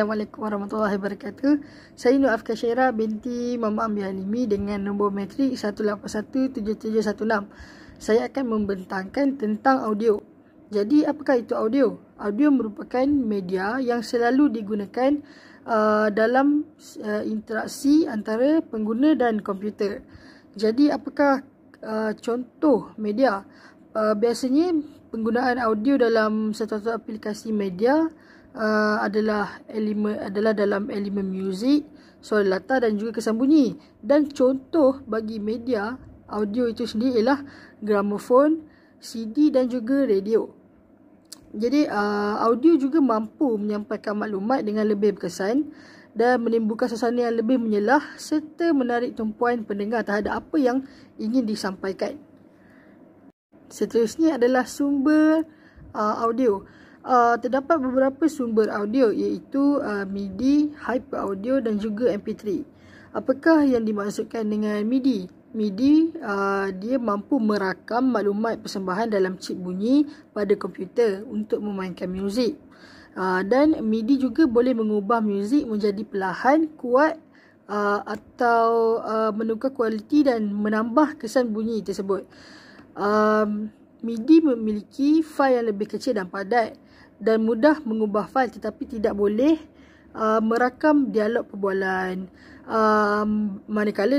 Assalamualaikum warahmatullahi wabarakatuh. Saya Nur Afkar Syairah binti Mama Ambiah Halimi dengan nombor matrik 1817716. Saya akan membentangkan tentang audio. Jadi apakah itu audio? Audio merupakan media yang selalu digunakan dalam interaksi antara pengguna dan komputer. Jadi apakah contoh media? Biasanya penggunaan audio dalam satu aplikasi media adalah dalam elemen muzik, suara latar dan juga kesan bunyi. Dan contoh bagi media audio itu sendiri ialah gramofon, CD dan juga radio. Jadi audio juga mampu menyampaikan maklumat dengan lebih berkesan dan menimbulkan suasana yang lebih menyelah serta menarik tumpuan pendengar terhadap apa yang ingin disampaikan. Seterusnya adalah sumber audio. Terdapat beberapa sumber audio iaitu MIDI, Hyper Audio dan juga MP3. Apakah yang dimaksudkan dengan MIDI? MIDI dia mampu merakam maklumat persembahan dalam chip bunyi pada komputer untuk memainkan muzik. Dan MIDI juga boleh mengubah muzik menjadi perlahan, kuat atau menukar kualiti dan menambah kesan bunyi tersebut. MIDI memiliki fail yang lebih kecil dan padat dan mudah mengubah fail, tetapi tidak boleh merakam dialog perbualan. Manakala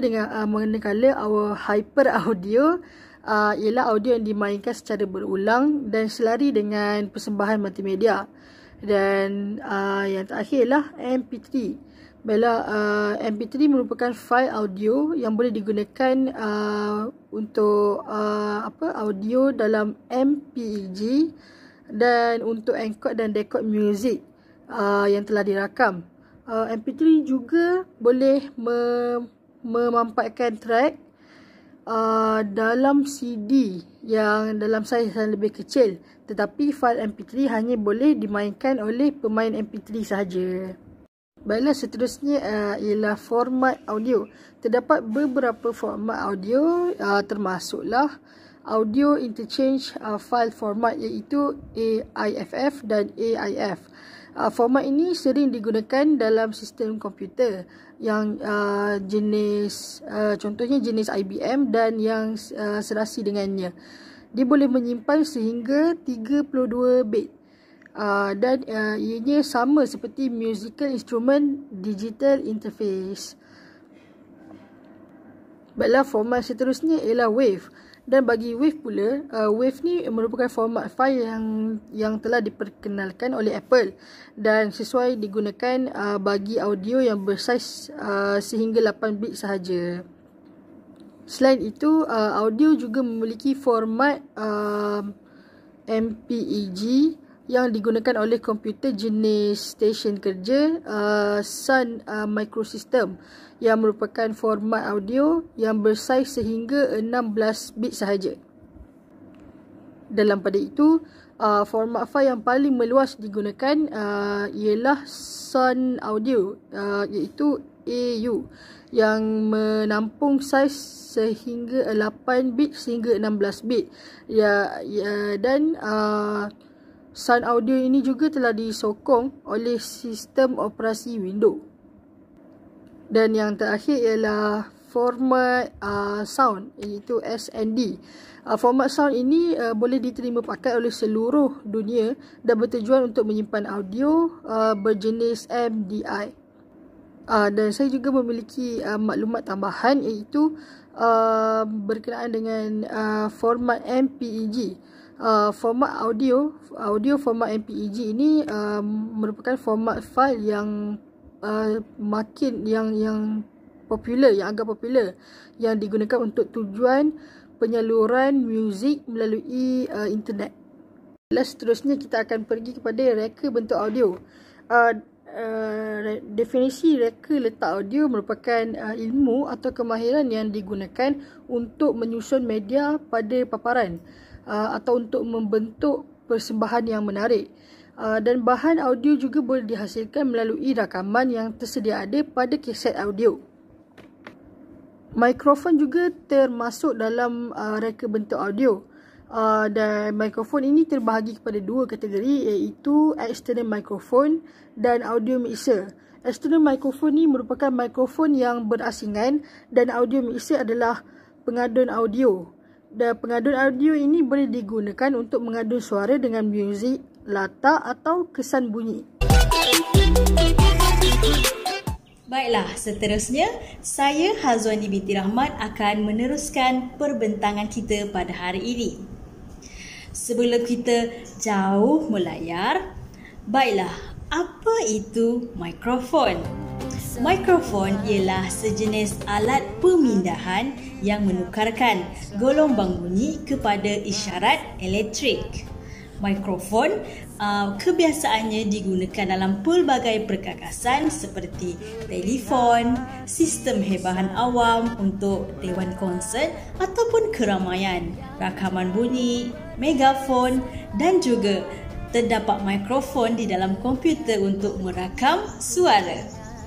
hyper audio ialah audio yang dimainkan secara berulang dan selari dengan persembahan multimedia. Dan yang terakhir ialah MP3. MP3 merupakan fail audio yang boleh digunakan untuk audio dalam MPEG dan untuk encode dan decode music yang telah dirakam. MP3 juga boleh memampatkan track dalam CD yang dalam saiz yang lebih kecil, tetapi fail MP3 hanya boleh dimainkan oleh pemain MP3 sahaja. Baiklah, seterusnya ialah format audio. Terdapat beberapa format audio termasuklah audio interchange file format iaitu AIFF dan AIF. Format ini sering digunakan dalam sistem komputer yang contohnya jenis IBM dan yang serasi dengannya. Dia boleh menyimpan sehingga 32 bit. Dan ianya sama seperti musical instrument digital interface. Baiklah, format seterusnya ialah WAV. Dan bagi WAV pula, WAV ni merupakan format file yang telah diperkenalkan oleh Apple dan sesuai digunakan bagi audio yang bersaiz sehingga 8 bit sahaja. Selain itu, audio juga memiliki format MPEG yang digunakan oleh komputer jenis stesen kerja Sun Microsystem yang merupakan format audio yang bersaiz sehingga 16 bit sahaja. Dalam pada itu, format file yang paling meluas digunakan ialah Sun Audio iaitu AU yang menampung saiz sehingga 8 bit sehingga 16 bit. Dan Sun Audio ini juga telah disokong oleh sistem operasi Windows. Dan yang terakhir ialah format sound iaitu SND. Format sound ini boleh diterima pakai oleh seluruh dunia dan bertujuan untuk menyimpan audio berjenis MDI. Dan saya juga memiliki maklumat tambahan iaitu berkenaan dengan format MPEG. Format audio format MPEG ini merupakan format file yang agak popular yang digunakan untuk tujuan penyaluran muzik melalui internet. Seterusnya kita akan pergi kepada reka bentuk audio. Definisi reka letak audio merupakan ilmu atau kemahiran yang digunakan untuk menyusun media pada paparan atau untuk membentuk persembahan yang menarik. Dan bahan audio juga boleh dihasilkan melalui rakaman yang tersedia ada pada kaset audio. Mikrofon juga termasuk dalam reka bentuk audio. Dan mikrofon ini terbahagi kepada dua kategori, iaitu external microphone dan audio mixer. External microphone ni merupakan mikrofon yang berasingan dan audio mixer adalah pengadun audio. Dan pengadun audio ini boleh digunakan untuk mengadun suara dengan muzik, latar atau kesan bunyi. Baiklah, seterusnya saya Hazwani binti Rahmat akan meneruskan perbincangan kita pada hari ini. Sebelum kita jauh melayar, baiklah, apa itu mikrofon? Mikrofon ialah sejenis alat pemindahan yang menukarkan gelombang bunyi kepada isyarat elektrik. Mikrofon kebiasaannya digunakan dalam pelbagai perkakasan seperti telefon, sistem hebahan awam untuk dewan konsert ataupun keramaian, rakaman bunyi, megafon dan juga terdapat mikrofon di dalam komputer untuk merakam suara.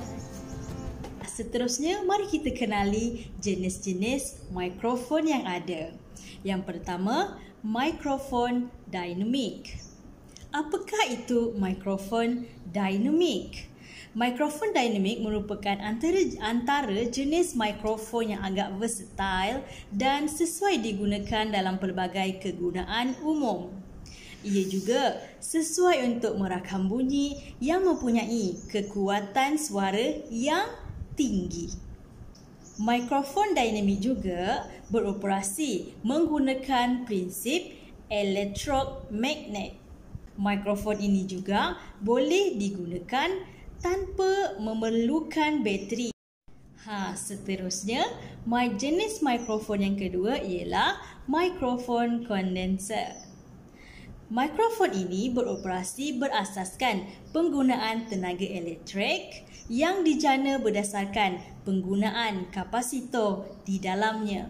Seterusnya, mari kita kenali jenis-jenis mikrofon yang ada. Yang pertama, mikrofon dinamik. Apakah itu mikrofon dinamik? Mikrofon dinamik merupakan antara jenis mikrofon yang agak versatile dan sesuai digunakan dalam pelbagai kegunaan umum. Ia juga sesuai untuk merakam bunyi yang mempunyai kekuatan suara yang tinggi. Mikrofon dinamik juga beroperasi menggunakan prinsip elektromagnet. Mikrofon ini juga boleh digunakan tanpa memerlukan bateri. Seterusnya, jenis mikrofon yang kedua ialah mikrofon kondenser. Mikrofon ini beroperasi berasaskan penggunaan tenaga elektrik yang dijana berdasarkan penggunaan kapasitor di dalamnya.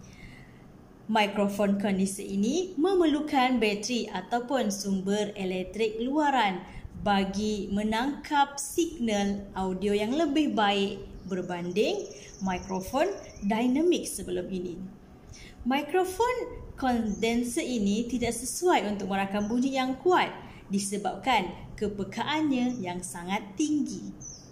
Mikrofon kondenser ini memerlukan bateri ataupun sumber elektrik luaran bagi menangkap signal audio yang lebih baik berbanding mikrofon dinamik sebelum ini. Mikrofon kondenser ini tidak sesuai untuk merakam bunyi yang kuat disebabkan kepekaannya yang sangat tinggi.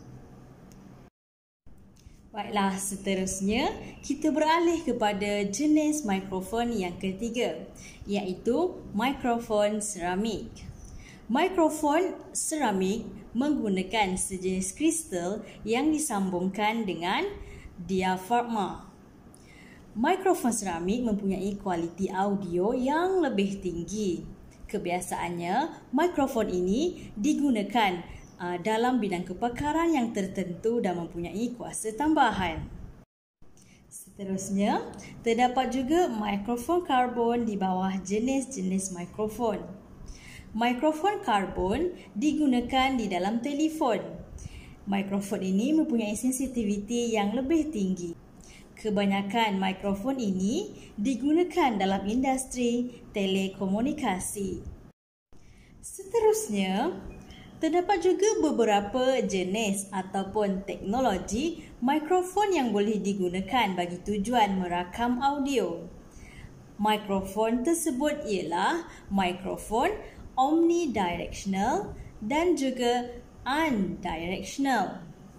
Baiklah, seterusnya kita beralih kepada jenis mikrofon yang ketiga, iaitu mikrofon seramik. Mikrofon seramik menggunakan sejenis kristal yang disambungkan dengan diafragma. Mikrofon seramik mempunyai kualiti audio yang lebih tinggi. Kebiasaannya, mikrofon ini digunakan dalam bidang kepakaran yang tertentu dan mempunyai kuasa tambahan. Seterusnya, terdapat juga mikrofon karbon di bawah jenis-jenis mikrofon. Mikrofon karbon digunakan di dalam telefon. Mikrofon ini mempunyai sensitiviti yang lebih tinggi. Kebanyakan mikrofon ini digunakan dalam industri telekomunikasi. Seterusnya, terdapat juga beberapa jenis ataupun teknologi mikrofon yang boleh digunakan bagi tujuan merakam audio. Mikrofon tersebut ialah mikrofon omnidirectional dan juga unidirectional.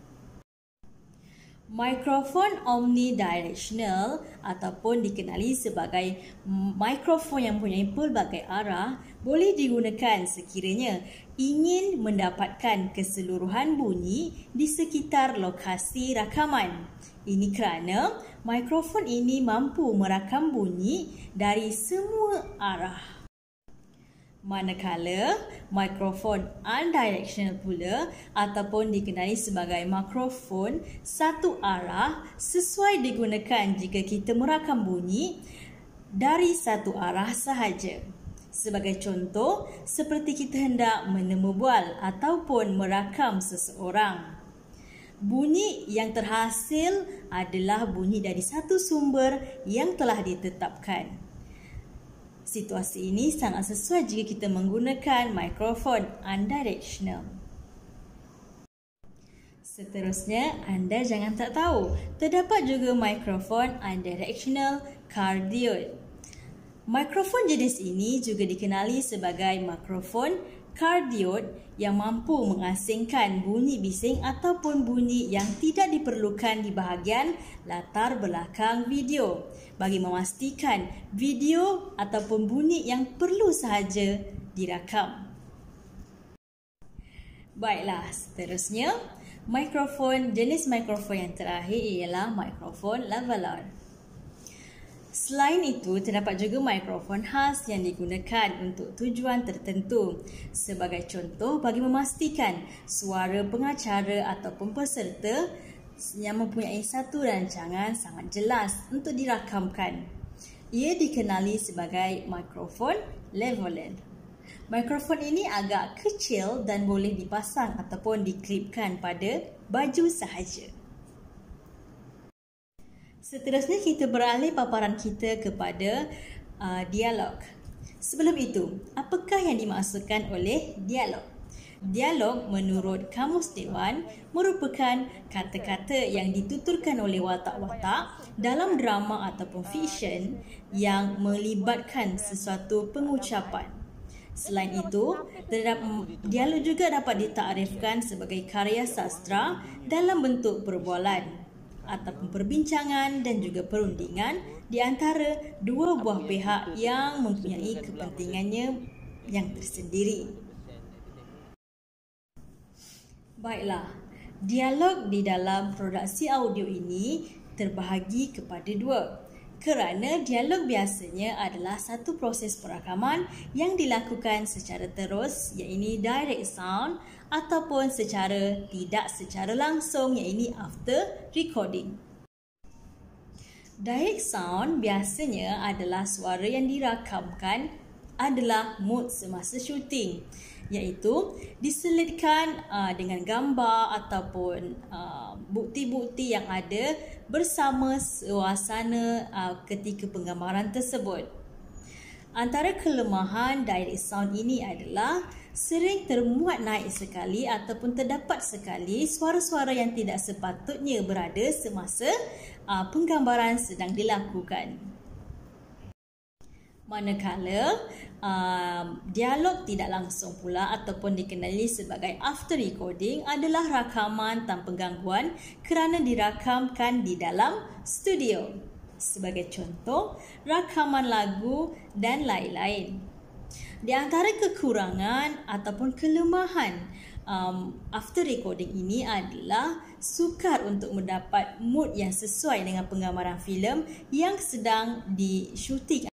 Mikrofon omnidirectional ataupun dikenali sebagai mikrofon yang mempunyai pelbagai arah boleh digunakan sekiranya ingin mendapatkan keseluruhan bunyi di sekitar lokasi rakaman. Ini kerana mikrofon ini mampu merakam bunyi dari semua arah. Manakala mikrofon unidirectional pula ataupun dikenali sebagai mikrofon satu arah sesuai digunakan jika kita merakam bunyi dari satu arah sahaja. Sebagai contoh, seperti kita hendak menemubual ataupun merakam seseorang. Bunyi yang terhasil adalah bunyi dari satu sumber yang telah ditetapkan. Situasi ini sangat sesuai jika kita menggunakan mikrofon unidirectional. Seterusnya, anda jangan tak tahu, terdapat juga mikrofon unidirectional cardioid. Mikrofon jenis ini juga dikenali sebagai mikrofon cardioid yang mampu mengasingkan bunyi bising ataupun bunyi yang tidak diperlukan di bahagian latar belakang video bagi memastikan video ataupun bunyi yang perlu sahaja dirakam. Baiklah, seterusnya, jenis mikrofon yang terakhir ialah mikrofon lavalier. Selain itu, terdapat juga mikrofon khas yang digunakan untuk tujuan tertentu. Sebagai contoh, bagi memastikan suara pengacara ataupun peserta yang mempunyai satu rancangan sangat jelas untuk dirakamkan. Ia dikenali sebagai mikrofon lavalier. Mikrofon ini agak kecil dan boleh dipasang ataupun diklipkan pada baju sahaja. Seterusnya kita beralih paparan kita kepada dialog. Sebelum itu, apakah yang dimaksudkan oleh dialog? Dialog menurut Kamus Dewan merupakan kata-kata yang dituturkan oleh watak-watak dalam drama ataupun fiksyen yang melibatkan sesuatu pengucapan. Selain itu, dialog juga dapat ditakrifkan sebagai karya sastra dalam bentuk perbualan ataupun perbincangan dan juga perundingan di antara dua buah pihak yang mempunyai kepentingannya yang tersendiri. Baiklah, dialog di dalam produksi audio ini terbahagi kepada dua. Kerana dialog biasanya adalah satu proses perakaman yang dilakukan secara terus, iaitu direct sound, ataupun tidak secara langsung, iaitu after recording. Direct sound biasanya adalah suara yang dirakamkan adalah mood semasa syuting, iaitu diselitkan dengan gambar ataupun bukti-bukti yang ada bersama suasana ketika penggambaran tersebut. Antara kelemahan direct sound ini adalah sering termuat naik sekali ataupun terdapat sekali suara-suara yang tidak sepatutnya berada semasa penggambaran sedang dilakukan. Manakala dialog tidak langsung pula ataupun dikenali sebagai after recording adalah rakaman tanpa gangguan kerana dirakamkan di dalam studio. Sebagai contoh, rakaman lagu dan lain-lain. Di antara kekurangan ataupun kelemahan after recording ini adalah sukar untuk mendapat mood yang sesuai dengan penggambaran filem yang sedang di-shooting.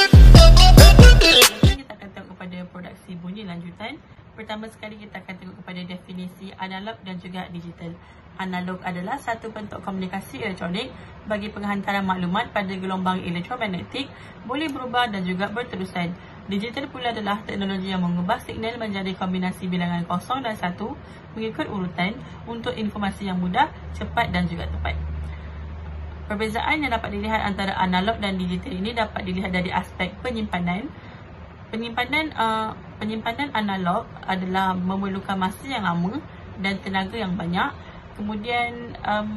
Kita akan tengok kepada produksi bunyi lanjutan. Pertama sekali kita akan tengok kepada definisi analog dan juga digital. Analog adalah satu bentuk komunikasi elektronik bagi penghantaran maklumat pada gelombang elektromagnetik, boleh berubah dan juga berterusan. Digital pula adalah teknologi yang mengubah signal menjadi kombinasi bilangan 0 dan 1 mengikut urutan untuk informasi yang mudah, cepat dan juga tepat. Perbezaan yang dapat dilihat antara analog dan digital ini dapat dilihat dari aspek penyimpanan. Penyimpanan analog adalah memerlukan masa yang lama dan tenaga yang banyak. Kemudian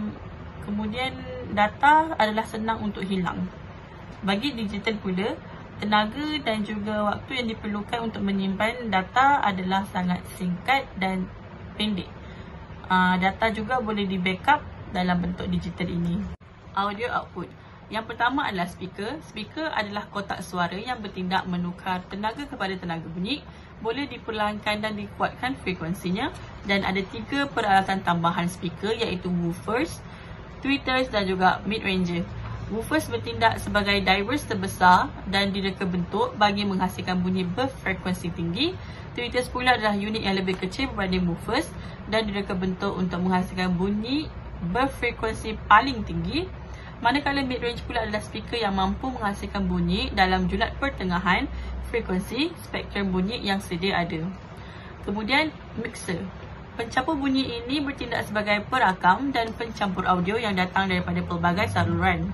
data adalah senang untuk hilang. Bagi digital pula, tenaga dan juga waktu yang diperlukan untuk menyimpan data adalah sangat singkat dan pendek. Data juga boleh di backup dalam bentuk digital ini. Audio output. Yang pertama adalah speaker. Speaker adalah kotak suara yang bertindak menukar tenaga kepada tenaga bunyi. Boleh diperlahankan dan dikuatkan frekuensinya. Dan ada 3 peralatan tambahan speaker iaitu woofers, tweeters dan juga mid-ranger. Woofers bertindak sebagai drivers terbesar dan direka bentuk bagi menghasilkan bunyi berfrekuensi tinggi. Tweeters pula adalah unit yang lebih kecil berbanding woofers dan direka bentuk untuk menghasilkan bunyi berfrekuensi paling tinggi. Manakala mid-range pula adalah speaker yang mampu menghasilkan bunyi dalam julat pertengahan frekuensi spektrum bunyi yang sedia ada. Kemudian mixer. Pencampur bunyi ini bertindak sebagai perakam dan pencampur audio yang datang daripada pelbagai saluran.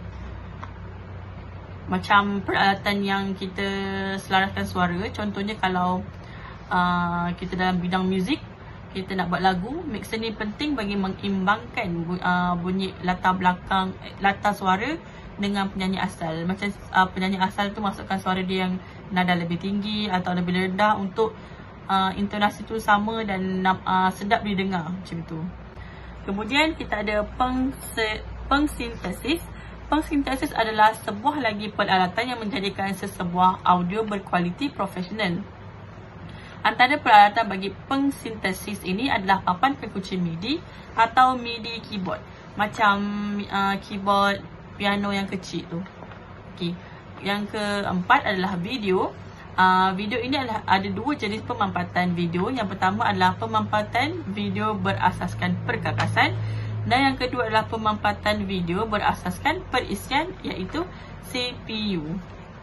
Macam peralatan yang kita selaraskan suara, contohnya kalau kita dalam bidang muzik, kita nak buat lagu, mixer ni penting bagi mengimbangkan bunyi latar suara dengan penyanyi asal. Macam penyanyi asal tu masukkan suara dia yang nada lebih tinggi atau lebih rendah untuk intonasi tu sama dan sedap didengar macam itu. Kemudian kita ada pengsintesis. Pengsintesis adalah sebuah lagi peralatan yang menjadikan sesebuah audio berkualiti profesional. Antara peralatan bagi pengsintesis ini adalah papan pengunci MIDI atau MIDI keyboard. Macam keyboard piano yang kecil tu. Okay. Yang keempat adalah video. Video ini ada dua jenis pemampatan video. Yang pertama adalah pemampatan video berasaskan perkakasan. Dan yang kedua adalah pemampatan video berasaskan perisian, iaitu CPU.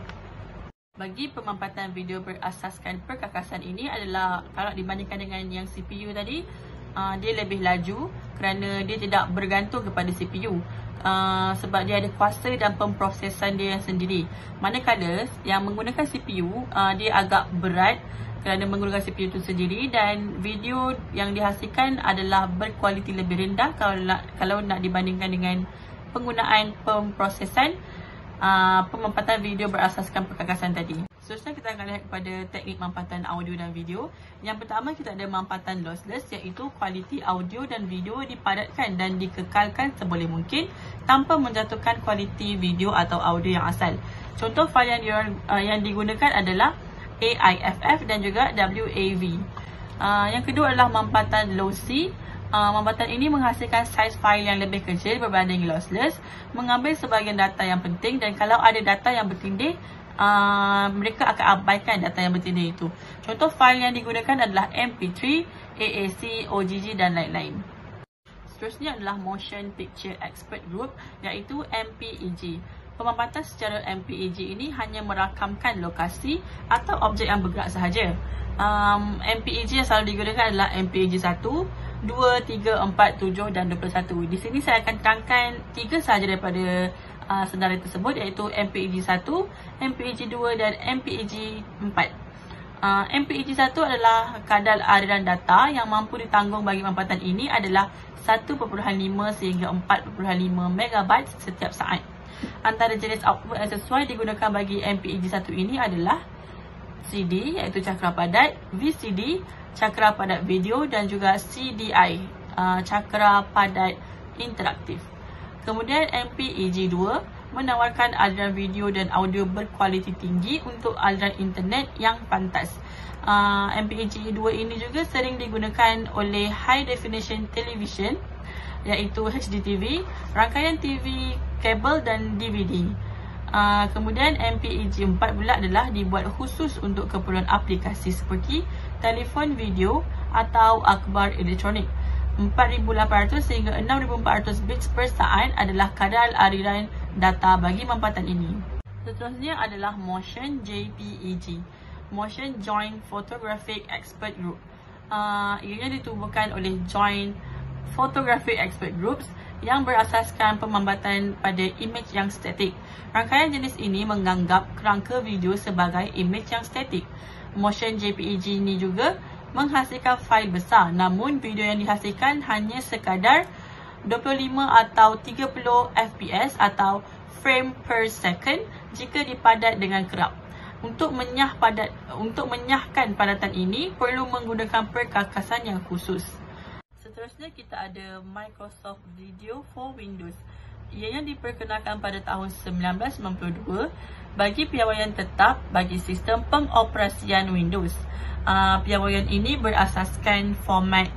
Bagi pemampatan video berasaskan perkakasan ini adalah, kalau dibandingkan dengan yang CPU tadi, dia lebih laju kerana dia tidak bergantung kepada CPU. Sebab dia ada kuasa dan pemprosesan dia yang sendiri. Manakala yang menggunakan CPU, dia agak berat kerana menggunakan CPU itu sendiri, dan video yang dihasilkan adalah berkualiti lebih rendah kalau nak dibandingkan dengan penggunaan pemprosesan pemampatan video berasaskan perkakasan tadi. Seterusnya kita akan lihat kepada teknik mampatan audio dan video. Yang pertama kita ada mampatan lossless, iaitu kualiti audio dan video dipadatkan dan dikekalkan seboleh mungkin tanpa menjatuhkan kualiti video atau audio yang asal. Contoh fail yang digunakan adalah AIFF dan juga WAV. Yang kedua adalah mampatan lossy. Mampatan ini menghasilkan saiz fail yang lebih kecil berbanding lossless, mengambil sebahagian data yang penting, dan kalau ada data yang bertindih, mereka akan abaikan data yang bertindih itu. Contoh fail yang digunakan adalah MP3, AAC, OGG dan lain-lain. Seterusnya adalah Motion Picture Expert Group, iaitu MPEG. Pemampatan secara MPEG ini hanya merakamkan lokasi atau objek yang bergerak sahaja. MPEG yang selalu digunakan adalah MPEG 1, 2, 3, 4, 7 dan 21. Di sini saya akan terangkan 3 sahaja daripada senarai tersebut, iaitu MPEG 1, MPEG 2 dan MPEG 4. MPEG 1 adalah kadar aliran data yang mampu ditanggung bagi mampatan ini adalah 1.5 sehingga 4.5 MB setiap saat. Antara jenis output yang sesuai digunakan bagi MPEG 1 ini adalah CD, iaitu cakra padat, VCD, cakra padat video dan juga CDI, cakra padat interaktif. Kemudian MPEG 2 menawarkan aliran video dan audio berkualiti tinggi untuk aliran internet yang pantas. MPEG 2 ini juga sering digunakan oleh high definition television, iaitu HDTV, rangkaian TV, kabel dan DVD. Kemudian MPEG 4 pula adalah dibuat khusus untuk keperluan aplikasi seperti telefon video atau akhbar elektronik. 4,800 sehingga 6,400 bits per saat adalah kadar aliran data bagi mampatan ini. Seterusnya adalah Motion JPEG, Motion Joint Photographic Expert Group. Ianya ditubuhkan oleh Joint Photographic Expert Groups yang berasaskan pemampatan pada image yang statik. Rangkaian jenis ini menganggap kerangka video sebagai image yang statik. Motion JPEG ini juga menghasilkan fail besar, namun video yang dihasilkan hanya sekadar 25 atau 30 fps atau frame per second jika dipadat dengan kerap. Untuk menyahkan padatan ini perlu menggunakan perkakasan yang khusus. Seterusnya kita ada Microsoft Video for Windows. Ianya diperkenalkan pada tahun 1992 bagi piawaian tetap bagi sistem pengoperasian Windows. Piawaian ini berasaskan format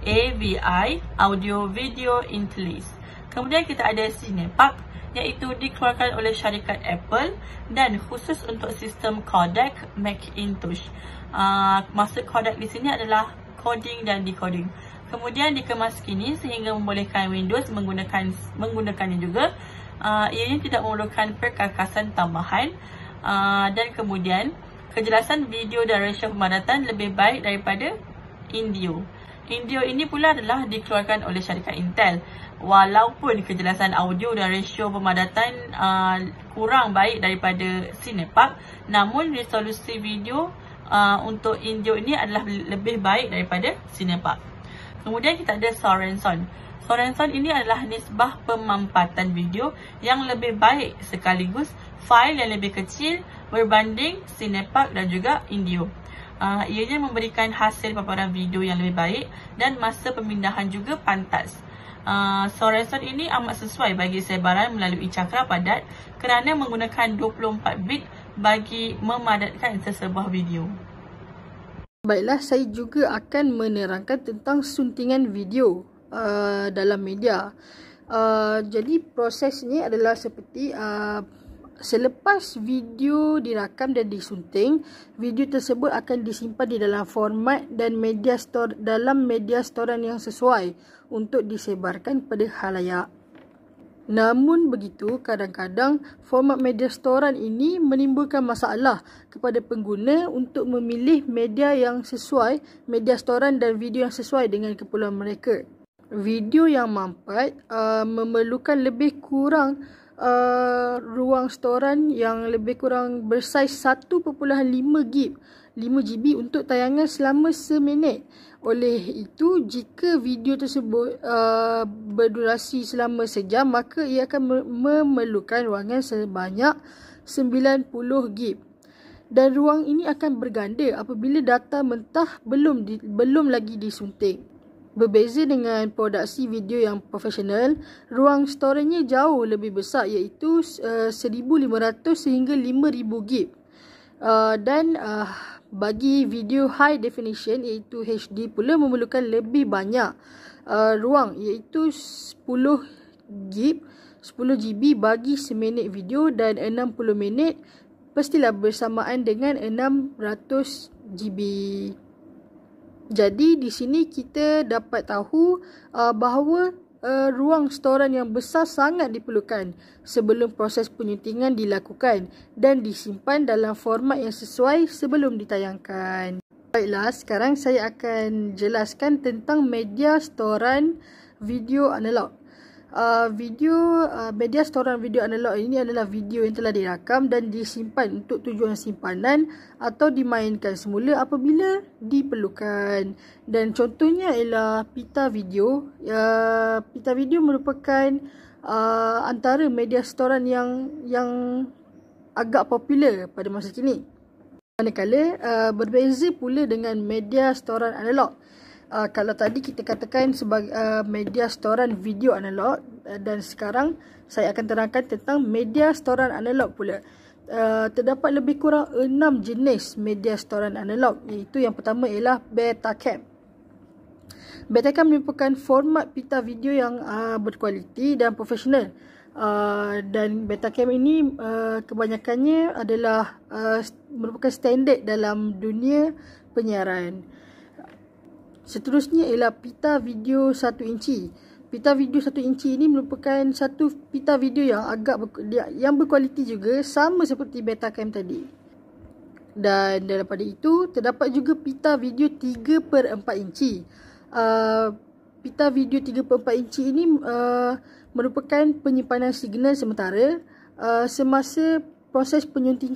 AVI, Audio Video Interlace. Kemudian kita ada Cinepak, iaitu dikeluarkan oleh syarikat Apple dan khusus untuk sistem codec Macintosh. Maksud codec di sini adalah coding dan decoding. Kemudian dikemas kini sehingga membolehkan Windows menggunakannya juga. Ianya tidak memerlukan perkakasan tambahan. Dan kemudian kejelasan video dan rasio pemadatan lebih baik daripada Indio. Indio ini pula adalah dikeluarkan oleh syarikat Intel. Walaupun kejelasan audio dan rasio pemadatan kurang baik daripada Cinepak, namun resolusi video untuk Indio ini adalah lebih baik daripada Cinepak. Kemudian kita ada Sorenson. Sorenson ini adalah nisbah pemampatan video yang lebih baik sekaligus fail yang lebih kecil berbanding Cinepark dan juga Indio. Ianya memberikan hasil paparan video yang lebih baik dan masa pemindahan juga pantas. Sorenson ini amat sesuai bagi sebaran melalui cakra padat kerana menggunakan 24 bit bagi memadatkan sesebuah video. Baiklah, saya juga akan menerangkan tentang suntingan video dalam media. Jadi prosesnya adalah seperti selepas video dirakam dan disunting, video tersebut akan disimpan di dalam format dan dalam media storan yang sesuai untuk disebarkan pada khalayak. Namun begitu, kadang-kadang format media storan ini menimbulkan masalah kepada pengguna untuk memilih media yang sesuai, media storan dan video yang sesuai dengan keperluan mereka. Video yang mampat memerlukan lebih kurang ruang storan yang lebih kurang bersaiz 1.5 GB untuk tayangan selama seminit. Oleh itu, jika video tersebut berdurasi selama sejam, maka ia akan memerlukan ruangan sebanyak 90 GB. Dan ruang ini akan berganda apabila data mentah belum lagi disunting. Berbeza dengan produksi video yang profesional, ruang storage-nya jauh lebih besar, iaitu 1,500 sehingga 5,000 GB. Dan bagi video high definition iaitu HD pula memerlukan lebih banyak ruang, iaitu 10 GB bagi seminit video dan 60 minit pastilah bersamaan dengan 600 GB. Jadi di sini kita dapat tahu bahawa ruang storan yang besar sangat diperlukan sebelum proses penyuntingan dilakukan dan disimpan dalam format yang sesuai sebelum ditayangkan. Baiklah, sekarang saya akan jelaskan tentang media storan video analog. Media storan video analog ini adalah video yang telah dirakam dan disimpan untuk tujuan simpanan atau dimainkan semula apabila diperlukan. Dan contohnya ialah pita video. Pita video merupakan antara media storan yang agak popular pada masa kini. Manakala berbeza pula dengan media storan analog. Kalau tadi kita katakan sebagai media storan video analog, dan sekarang saya akan terangkan tentang media storan analog pula. Terdapat lebih kurang 6 jenis media storan analog, iaitu yang pertama ialah Betacam. Betacam merupakan format pita video yang berkualiti dan profesional. Dan Betacam ini kebanyakannya adalah merupakan standard dalam dunia penyiaran. Seterusnya ialah pita video 1 inci. Pita video 1 inci ini merupakan satu pita video yang berkualiti juga, sama seperti Betacam tadi. Dan daripada itu, terdapat juga pita video 3/4 inci. Pita video 3/4 inci ini merupakan penyimpanan signal sementara semasa proses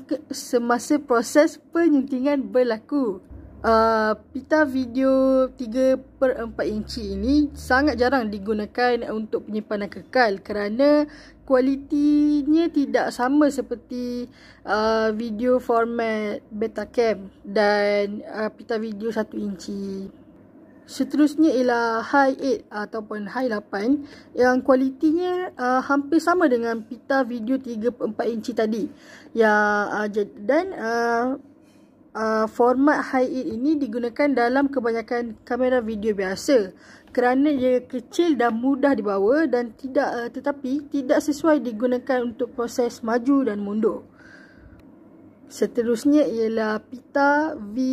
penyuntingan berlaku. Pita video 3/4 inci ini sangat jarang digunakan untuk penyimpanan kekal kerana kualitinya tidak sama seperti video format Betacam dan pita video 1 inci. Seterusnya ialah Hi8 ataupun Hi8 yang kualitinya hampir sama dengan pita video 3/4 inci tadi. Format Hi8 ini digunakan dalam kebanyakan kamera video biasa kerana ia kecil dan mudah dibawa dan tetapi tidak sesuai digunakan untuk proses maju dan mundur. Seterusnya ialah pita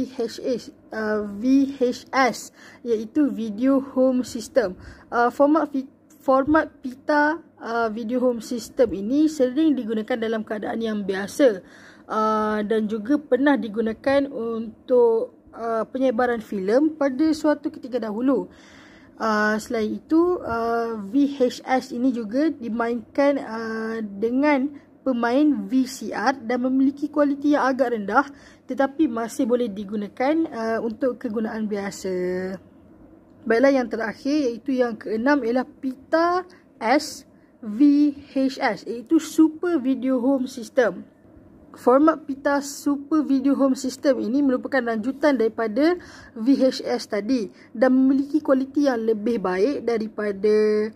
VHS iaitu Video Home System. Format pita Video Home System ini sering digunakan dalam keadaan yang biasa dan juga pernah digunakan untuk penyebaran filem pada suatu ketika dahulu. Selain itu, VHS ini juga dimainkan dengan pemain VCR dan memiliki kualiti yang agak rendah tetapi masih boleh digunakan untuk kegunaan biasa. Baiklah, yang terakhir iaitu yang keenam ialah pita SVHS, iaitu Super Video Home System. Format pita Super Video Home System ini merupakan lanjutan daripada VHS tadi dan memiliki kualiti yang lebih baik daripada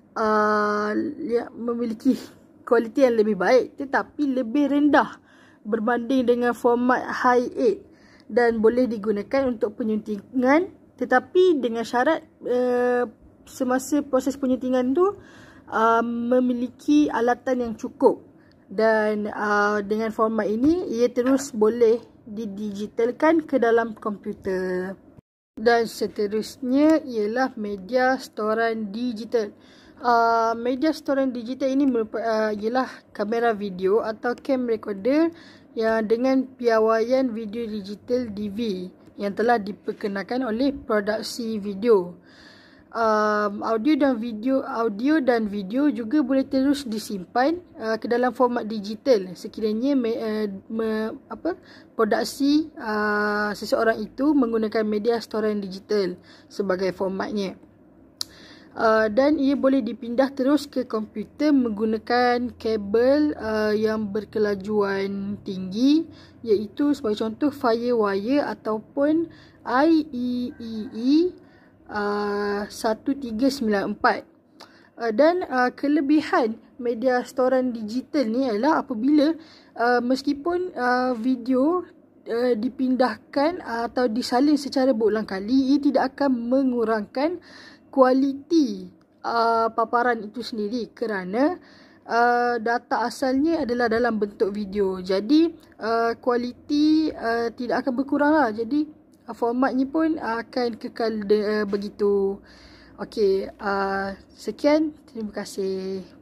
memiliki kualiti yang lebih baik tetapi lebih rendah berbanding dengan format Hi8 dan boleh digunakan untuk penyuntingan, tetapi dengan syarat semasa proses penyuntingan tu memiliki alatan yang cukup. Dan dengan format ini ia terus boleh didigitalkan ke dalam komputer. Dan seterusnya ialah media storan digital. Media storan digital ini ialah kamera video atau cam recorder yang dengan piawaian video digital DV yang telah diperkenalkan oleh produksi video. Audio dan video juga boleh terus disimpan ke dalam format digital sekiranya produksi seseorang itu menggunakan media storan digital sebagai formatnya. Dan ia boleh dipindah terus ke komputer menggunakan kabel yang berkelajuan tinggi, iaitu sebagai contoh Firewire ataupun IEEE 1394. Dan kelebihan media storan digital ni adalah apabila meskipun video dipindahkan atau disalin secara berulang kali, ia tidak akan mengurangkan kualiti paparan itu sendiri kerana data asalnya adalah dalam bentuk video. Jadi kualiti tidak akan berkurang lah. Jadi formatnya pun akan kekal begitu. Okey, sekian. Terima kasih.